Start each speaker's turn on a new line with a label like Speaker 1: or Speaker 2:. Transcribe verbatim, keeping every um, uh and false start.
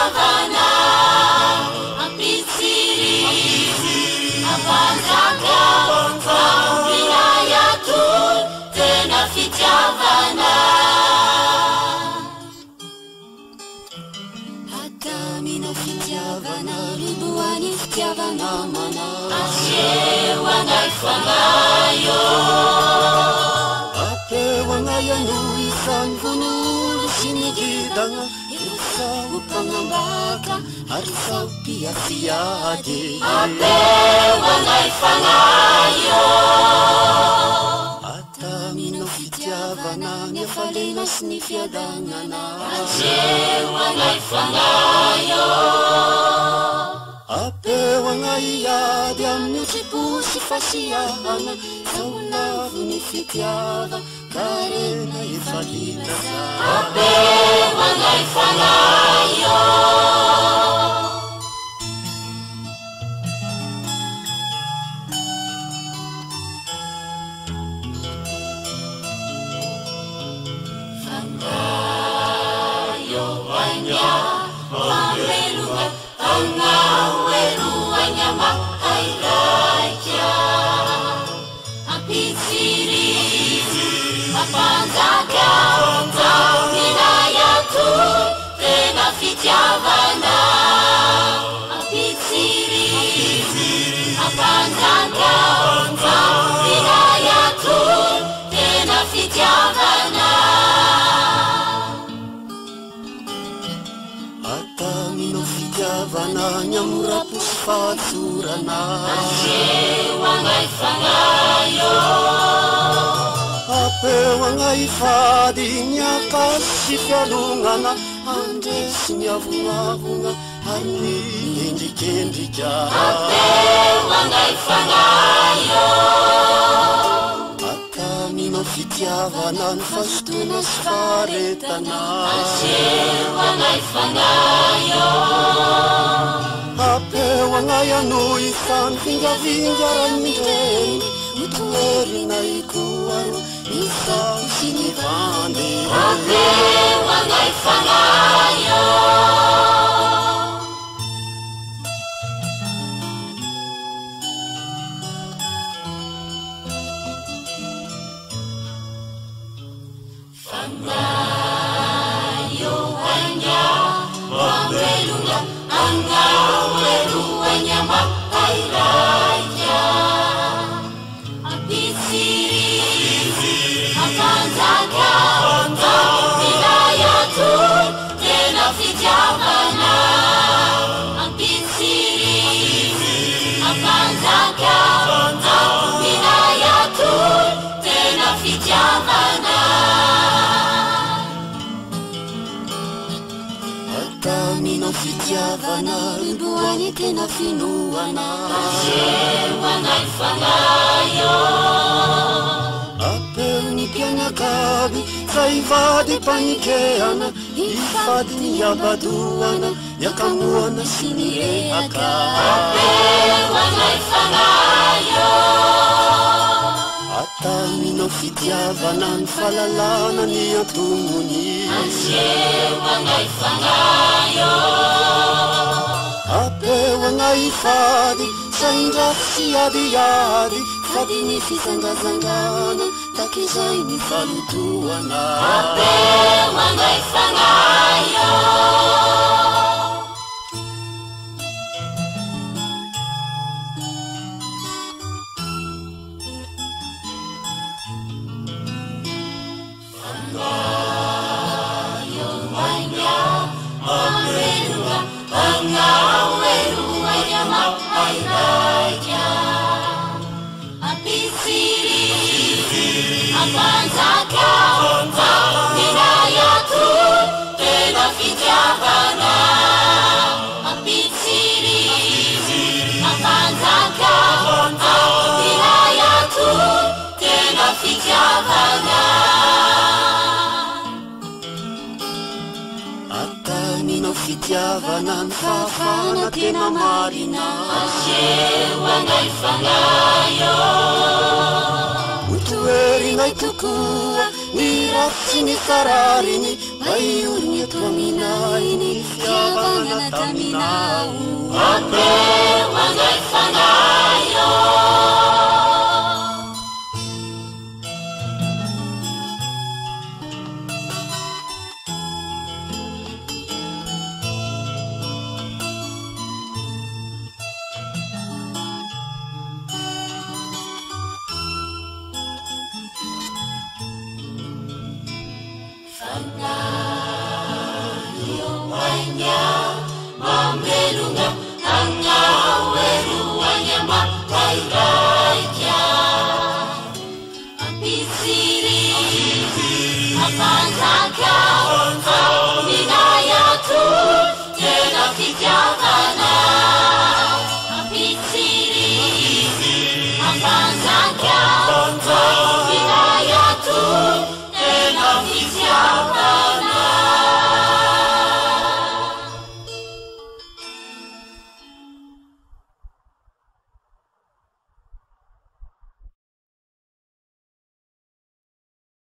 Speaker 1: fitiavana ampitsiri apanjaka fampinaya toy tena fitiavana atamina fitiavana riboany fitiavana mana asehoanay fanayo
Speaker 2: apehoanayano isany vonolo sy ny gidagna sao panambaka ary sao piafiady
Speaker 1: apehoanay fanayo
Speaker 2: atamina fitiavana ny falena sy ny fiadagnana
Speaker 1: asehoanay fanayo
Speaker 2: apehoanaiady amin'ny tsiposy fasiahana sao lavo ny fitiava karena efa hitasa
Speaker 1: apehoanay fanayo fanayo anya mamelunga angaweruanya makairaja ampitsiri apanjaka fampinaya toy tena fitiavana ampitsiri apanjaka fampinaya toy tena fitiavana
Speaker 2: atamina fitiavana ny amorapos fatsorana
Speaker 1: asehoanay fanayo
Speaker 2: apehoanay fady ny akasy fialongana andresy ny avonavona ary ny endrikendrika
Speaker 1: apehoanay fanayo
Speaker 2: atamina fitiavana ny fasotona sy faretana
Speaker 1: asehoanay fanayo
Speaker 2: apehoanay ano isany fingavingaranyndreny mitoerinay koaro isao sy ny vandy
Speaker 1: apehoanay fanayo fanayo anya mamelunga angaweruanya makairaja ampitsiri apanjaka fampinaya toy tena fitiavana ampitsiri apanjaka fampinaya toy tena fitiavana
Speaker 2: atamina fitiavana riboany tena finoana
Speaker 1: asehoanay fanayo
Speaker 2: apeo ny mpianakaby zay vady mpanikehana ifady ny abadoana yakamoana sy ny rehaka
Speaker 1: apehoanay fanayo
Speaker 2: atamina fitiavana ny fahalalana ny antomony
Speaker 1: asehoanay fanayo
Speaker 2: apehoanay fady saindrafy sy adiady fady ny fisangazangana takizay ny falotoana
Speaker 1: apehoanay fanayo angaweruanya makairaja ampitsiri apanjaka fampinaya toy tena fitiavana ampitsiri apanjaka fampinaya toy tena fitiavana
Speaker 2: atamina fitiavana ny fahafana tena marina
Speaker 1: asehoanay fanayo
Speaker 2: toerinay tokoa Niratsy ny karariny mba ioriny eto aminainy fiavana taminao
Speaker 1: Apeu mandai fanayo